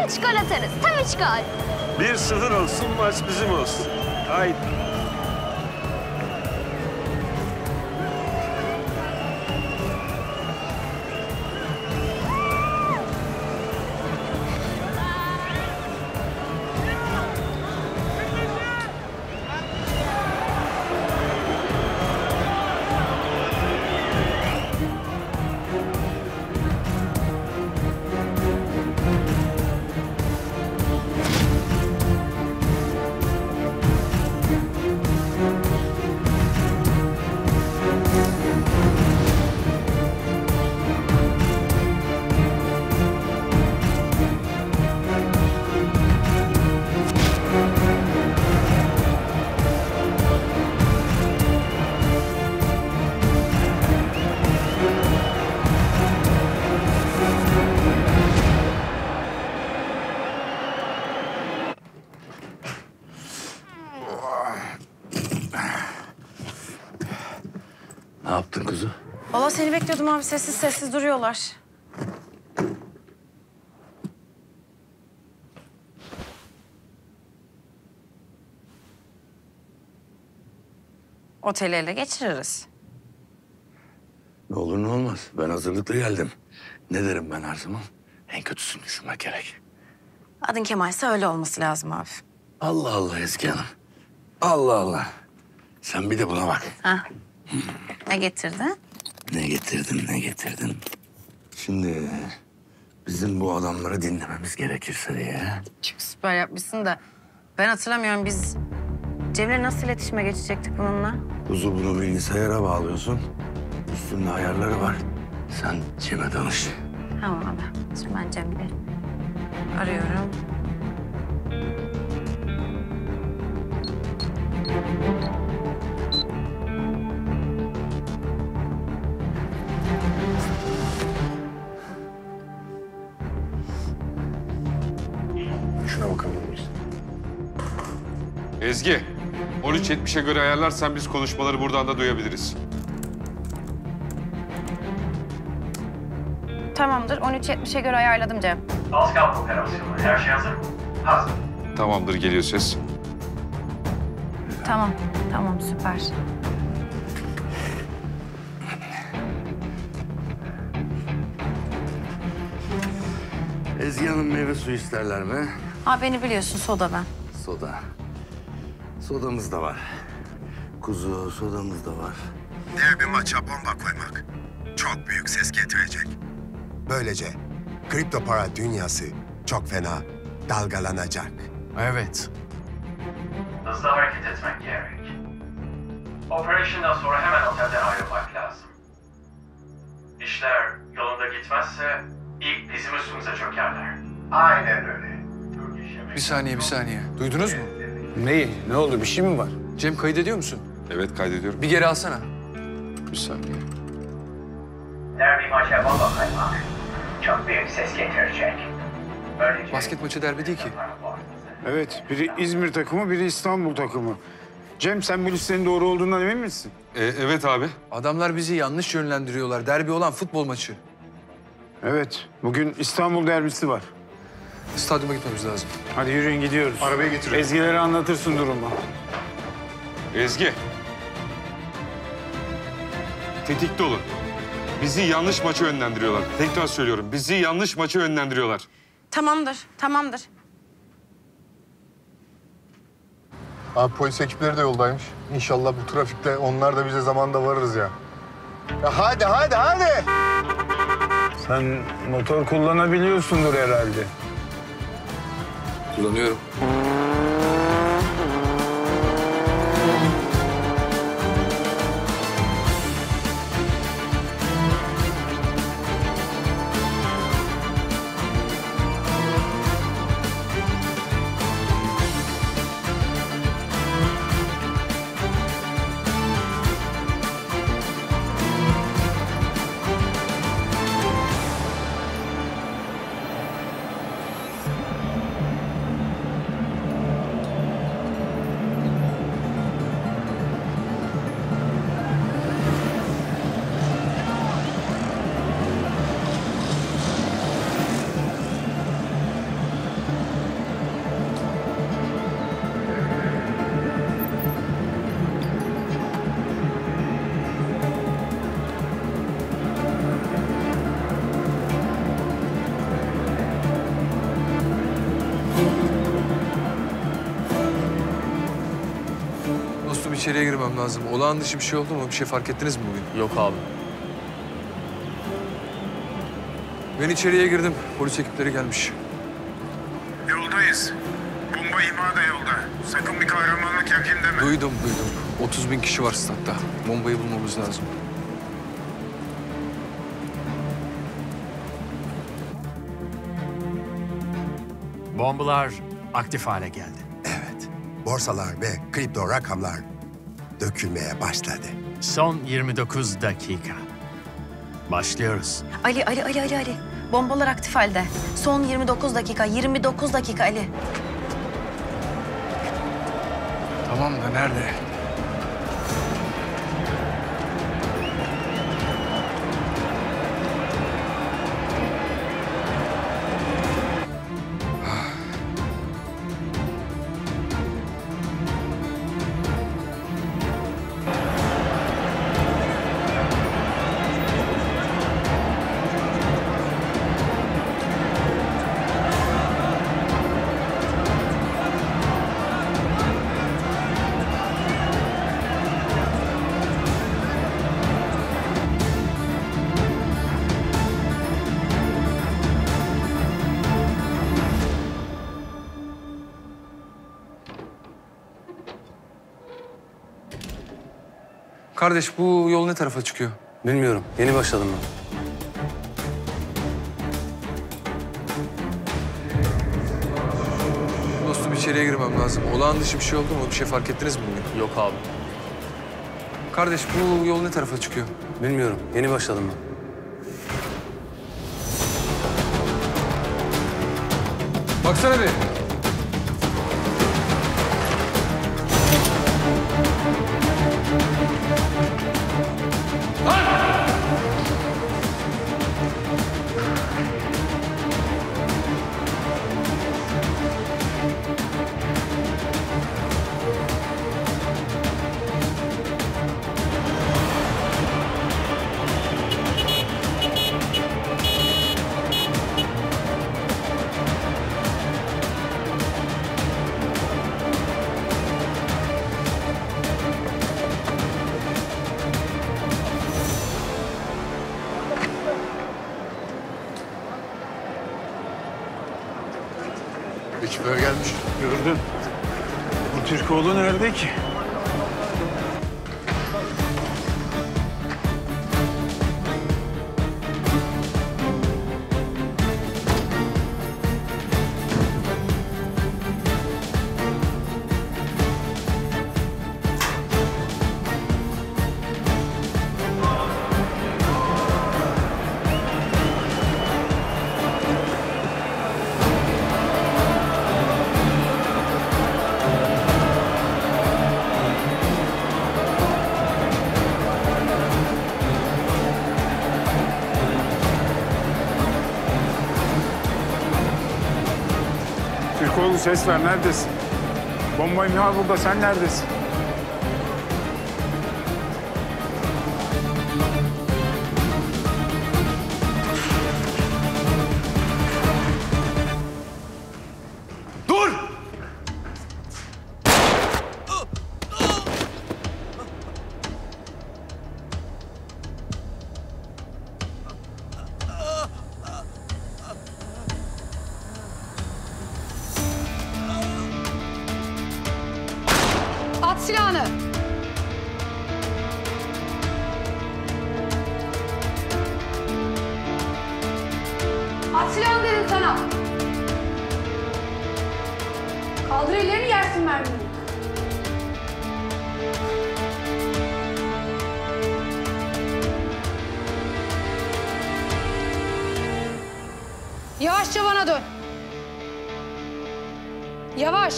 3 gol atarız. Tam 3 gol. 1-0 olsun, maç bizim olsun. Haydi. Ne yaptın kuzu? Vallahi seni bekliyordum abi. Sessiz sessiz duruyorlar. Oteli ele geçiririz. Ne olur ne olmaz. Ben hazırlıklı geldim. Ne derim ben her zaman? En kötüsünü düşünmek gerek. Adın Kemal'se öyle olması lazım abi. Allah Allah Ezgi Hanım. Allah Allah. Sen bir de buna bak. Ha. Ne getirdin? Ne getirdin, ne getirdin? Şimdi bizim bu adamları dinlememiz gerekirse diye. Çok süper yapmışsın da ben hatırlamıyorum, biz Cem'le nasıl iletişime geçecektik bununla? Kuzu bunu bilgisayara bağlıyorsun. Üstünde ayarları var. Sen Cem'e danış. Tamam abi. Şimdi ben Cem'i arıyorum. Şuna bakabilir miyiz? Ezgi, 13.70'e göre ayarlarsan biz konuşmaları buradan da duyabiliriz. Tamamdır. 13.70'e göre ayarladım Cem. Az kaldı operasyona. Her şey hazır mı? Hazır. Tamamdır, geliyor ses. Tamam. Tamam, süper. Ezgi Hanım meyve suyu isterler mi? Abi beni biliyorsun, soda ben. Soda. Sodamız da var. Kuzu sodamız da var. Derbi maça bomba koymak çok büyük ses getirecek. Böylece kripto para dünyası çok fena dalgalanacak. Evet. Hızlı hareket etmek gerek. Operasyondan sonra hemen otelden ayrılmak lazım. İşler yolunda gitmezse ilk bizim üstümüze çökerler. Aynen öyle. Bir saniye. Duydunuz mu? Neyi? Ne oldu? Bir şey mi var? Cem, kaydediyor musun? Evet, kaydediyorum. Bir geri alsana. Bir saniye. Derbi maça bomba koymak çok büyük ses getirecek. Böylece... Basket maçı derbi değil ki. Evet, biri İzmir takımı, biri İstanbul takımı. Cem, sen bu listenin doğru olduğundan emin misin? Evet abi. Adamlar bizi yanlış yönlendiriyorlar. Derbi olan futbol maçı. Evet, bugün İstanbul derbisi var. Stadyuma gitmemiz lazım. Hadi yürüyün, gidiyoruz. Arabayı getiriyorum. Ezgi'lere anlatırsın durumu. Ezgi. Tetikte olun. Bizi yanlış maça yönlendiriyorlar. Tekrar söylüyorum, bizi yanlış maça yönlendiriyorlar. Tamamdır. Abi polis ekipleri de yoldaymış. İnşallah bu trafikte onlar da bize zamanında varırız ya. Ya hadi. Sen motor kullanabiliyorsundur herhalde. Kullanıyorum. içeriye girmem lazım. Olağan dışı bir şey oldu mu? Bir şey fark ettiniz mi bugün? Yok abi. Ben içeriye girdim. Polis ekipleri gelmiş. Yoldayız. Bomba imha da yolda. Sakın bir kahramanlık yapayım deme. Duydum. 30.000 kişi var statta. Bombayı bulmamız lazım. Bombalar aktif hale geldi. Evet, borsalar ve kripto rakamlar dökülmeye başladı. Son 29 dakika. Başlıyoruz. Ali. Bombalar aktif halde. Son 29 dakika, 29 dakika Ali. Tamam da nerede? Kardeş bu yol ne tarafa çıkıyor? Bilmiyorum. Yeni başladım ben. Dostum içeriye girmem lazım. Olağan dışı bir şey oldu mu? Bir şey fark ettiniz mi bugün? Yok abi. Kardeş bu yol ne tarafa çıkıyor? Bilmiyorum. Yeni başladım ben. Baksana bir. Ekipler gelmiş. Gördün. Bu Türkoğlu nerede ki? Türkoğlu ses ver, neredesin? Bomba imha burada, sen neredesin? Dur! At silahını. At silahını dedim sana. Kaldır ellerini yersin mermiyi. Yavaşça bana dön. Yavaş.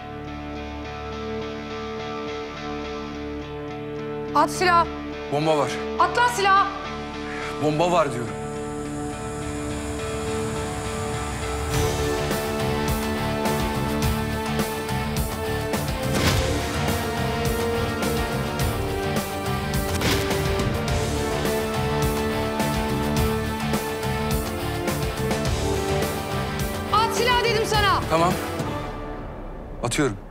At silahı. Bomba var. At lan silahı. Bomba var diyorum. At silahı dedim sana. Tamam. Atıyorum.